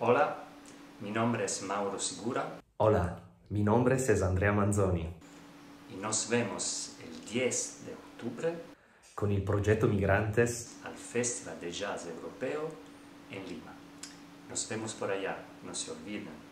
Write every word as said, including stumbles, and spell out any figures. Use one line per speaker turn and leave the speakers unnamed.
Hola, mi nombre es Mauro Segura.
Hola, mi nombre es Andrea Manzoni.
Y nos vemos el diez de octubre
con il progetto Migrantes
al Festival de Jazz Europeo en Lima. Nos vemos por allá, no se olviden.